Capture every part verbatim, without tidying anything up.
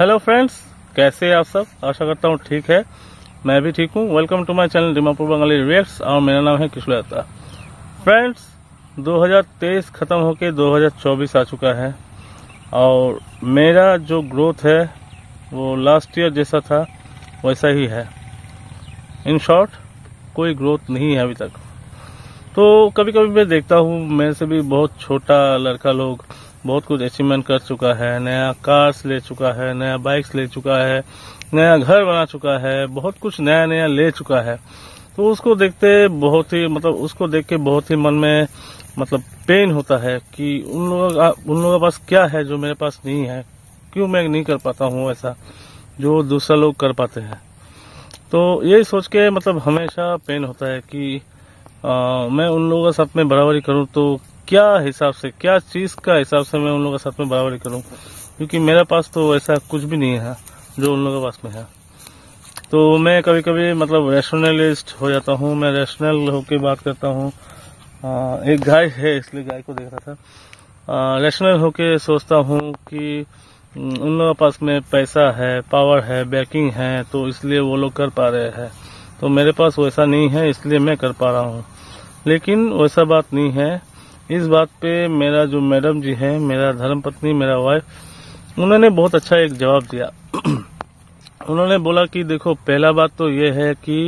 Hello friends, कैसे हैं आप सब। आशा करता हूँ ठीक है, मैं भी ठीक हूँ। Welcome to my channel Dimapur Bengali reacts और मेरा नाम है किशोर दत्ता। फ्रेंड्स, दो हज़ार तेईस खत्म होके दो हज़ार चौबीस आ चुका है और मेरा जो ग्रोथ है वो लास्ट ईयर जैसा था वैसा ही है। इन शॉर्ट कोई ग्रोथ नहीं है अभी तक। तो कभी कभी मैं देखता हूँ मेरे से भी बहुत छोटा लड़का लोग बहुत कुछ अचीवमेंट कर चुका है, नया कार्स ले चुका है, नया बाइक्स ले चुका है, नया घर बना चुका है, बहुत कुछ नया नया ले चुका है। तो उसको देखते बहुत ही मतलब उसको देख के बहुत ही मन में मतलब पेन होता है कि उन लोगों का उन लोगों के पास क्या है जो मेरे पास नहीं है, क्यों मैं नहीं कर पाता हूँ ऐसा जो दूसरा लोग कर पाते हैं। तो यही सोच के मतलब हमेशा पेन होता है कि आ, मैं उन लोगों के साथ में बराबरी करूं तो क्या हिसाब से, क्या चीज का हिसाब से मैं उन लोगों के साथ में बराबरी करूं, क्योंकि मेरे पास तो ऐसा कुछ भी नहीं है जो उन लोगों के पास में है। तो मैं कभी कभी मतलब रैशनलिस्ट हो जाता हूं, मैं रैशनल होके बात करता हूं। एक गाय है इसलिए गाय को देख रहा था। रैशनल होके सोचता हूं कि उन लोगों के पास में पैसा है, पावर है, बैकिंग है, तो इसलिए वो लोग कर पा रहे हैं। तो मेरे पास वैसा नहीं है इसलिए मैं कर पा रहा हूँ। लेकिन वैसा बात नहीं है। इस बात पे मेरा जो मैडम जी है, मेरा धर्मपत्नी, मेरा वाइफ, उन्होंने बहुत अच्छा एक जवाब दिया। उन्होंने बोला कि देखो, पहला बात तो ये है कि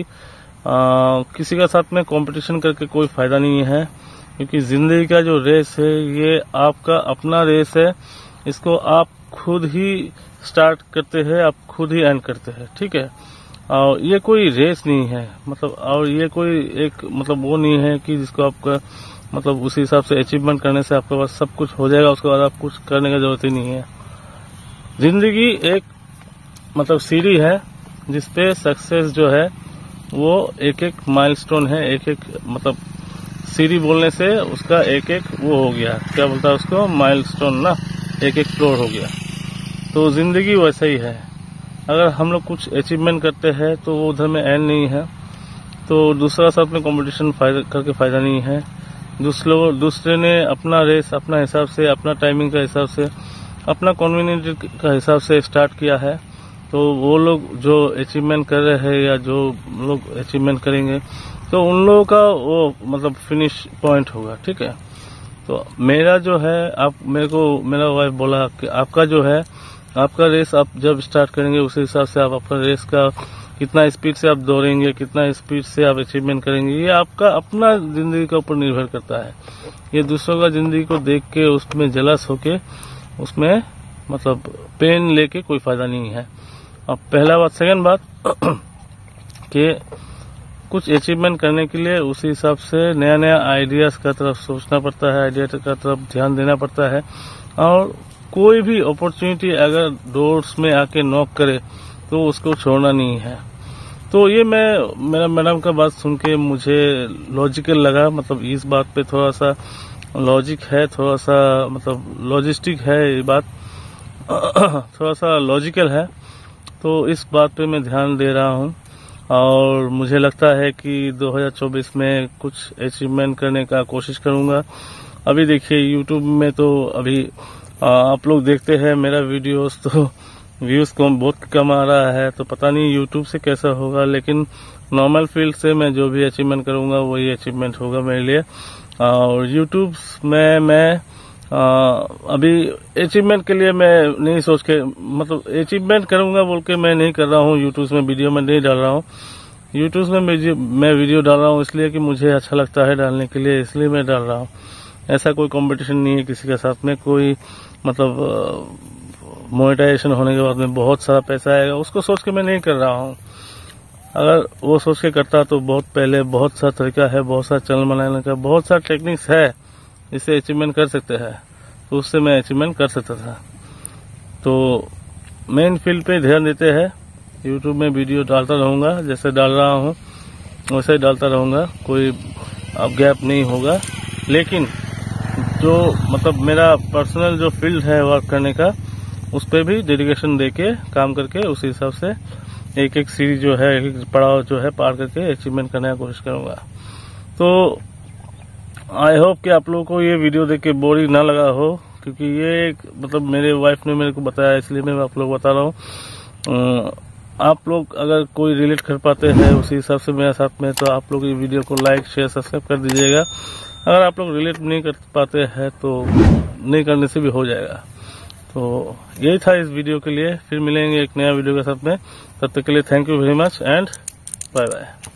आ, किसी का साथ में कंपटीशन करके कोई फायदा नहीं है, क्योंकि जिंदगी का जो रेस है ये आपका अपना रेस है। इसको आप खुद ही स्टार्ट करते हैं, आप खुद ही एंड करते हैं, ठीक है। और ये कोई रेस नहीं है मतलब, और ये कोई एक मतलब वो नहीं है कि जिसको आपका मतलब उसी हिसाब से अचीवमेंट करने से आपके पास सब कुछ हो जाएगा, उसके बाद आप कुछ करने की जरूरत ही नहीं है। जिंदगी एक मतलब सीढ़ी है जिसपे सक्सेस जो है वो एक एक माइलस्टोन है, एक एक मतलब सीढ़ी बोलने से उसका एक एक वो हो गया, क्या बोलता है उसको, माइलस्टोन ना, एक एक फ्लोर हो गया। तो जिंदगी वैसा ही है। अगर हम लोग कुछ अचीवमेंट करते हैं तो वो उधर में एंड नहीं है, तो दूसरा साथ में कंपटीशन करके फायदा नहीं है। दूसरे दूसरे ने अपना रेस अपना हिसाब से, अपना टाइमिंग का हिसाब से, अपना कन्वीनियंट का हिसाब से स्टार्ट किया है। तो वो लोग जो अचीवमेंट कर रहे हैं या जो लोग अचीवमेंट करेंगे तो उन लोगों का वो मतलब फिनिश पॉइंट होगा, ठीक है। तो मेरा जो है, आप मेरे को मेरा वाइफ बोला कि आपका जो है, आपका रेस आप जब स्टार्ट करेंगे उसी हिसाब से आप अपना रेस का कितना स्पीड से आप दौड़ेंगे, कितना स्पीड से आप अचीवमेंट करेंगे, ये आपका अपना जिंदगी के ऊपर निर्भर करता है। ये दूसरों का जिंदगी को देख के उसमें जलस होके उसमें मतलब पेन लेके कोई फायदा नहीं है। अब पहला बात। सेकंड बात कि कुछ अचीवमेंट करने के लिए उसी हिसाब से नया नया आइडियाज का तरफ सोचना पड़ता है, आइडिया का तरफ ध्यान देना पड़ता है। और कोई भी अपॉर्चुनिटी अगर डोर्स में आके नॉक करे तो उसको छोड़ना नहीं है। तो ये मैं मेरा मैडम का बात सुन के मुझे लॉजिकल लगा, मतलब इस बात पे थोड़ा सा लॉजिक है, थोड़ा सा मतलब लॉजिस्टिक है ये बात, थोड़ा सा लॉजिकल है। तो इस बात पे मैं ध्यान दे रहा हूँ और मुझे लगता है कि दो हज़ार चौबीस में कुछ अचीवमेंट करने का कोशिश करूंगा। अभी देखिए यूट्यूब में तो अभी आप लोग देखते हैं मेरा वीडियोस, तो व्यूज कम बहुत कम आ रहा है। तो पता नहीं यूट्यूब से कैसा होगा, लेकिन नॉर्मल फील्ड से मैं जो भी अचीवमेंट करूंगा वही अचीवमेंट होगा मेरे लिए। और यूट्यूब में मैं आ, अभी अचीवमेंट के लिए मैं नहीं सोच के मतलब अचीवमेंट करूंगा बोल के मैं नहीं कर रहा हूँ। यूट्यूब में वीडियो में नहीं डाल रहा हूँ। यूट्यूब में मैं वीडियो डाल रहा हूँ इसलिए कि मुझे अच्छा लगता है डालने के लिए, इसलिए मैं डाल रहा हूँ। ऐसा कोई कंपटीशन नहीं है किसी के साथ में, कोई मतलब मोनेटाइजेशन होने के बाद में बहुत सारा पैसा आएगा उसको सोच के मैं नहीं कर रहा हूँ। अगर वो सोच के करता तो बहुत पहले बहुत सा तरीका है, बहुत सारा चैनल बनाने का, बहुत सारा टेक्निक्स है जिससे अचीवमेंट कर सकते हैं, तो उससे मैं अचीवमेंट कर सकता था। तो मेन फील्ड पे ध्यान देते हैं। यूट्यूब में वीडियो डालता रहूंगा, जैसे डाल रहा हूँ वैसे ही डालता रहूंगा, कोई अब गैप नहीं होगा। लेकिन जो मतलब मेरा पर्सनल जो फील्ड है वर्क करने का, उस पर भी डेडिकेशन देके काम करके उसी हिसाब से एक एक सीरीज जो है, एक एक पड़ाव जो है पार करके अचीवमेंट करने की कोशिश करूंगा। तो आई होप कि आप लोगों को ये वीडियो देख के बोरिंग ना लगा हो क्योंकि ये एक मतलब मेरे वाइफ ने मेरे को बताया, इसलिए मैं आप लोग बता रहा हूँ। आप लोग अगर कोई रिलेट कर पाते हैं उसी हिसाब से मेरे साथ में, तो आप लोग ये वीडियो को लाइक शेयर सब्सक्राइब कर दीजिएगा। अगर आप लोग रिलेट नहीं कर पाते हैं तो नहीं करने से भी हो जाएगा। तो यही था इस वीडियो के लिए। फिर मिलेंगे एक नया वीडियो के साथ में, तब तक के लिए thank you very much and bye bye.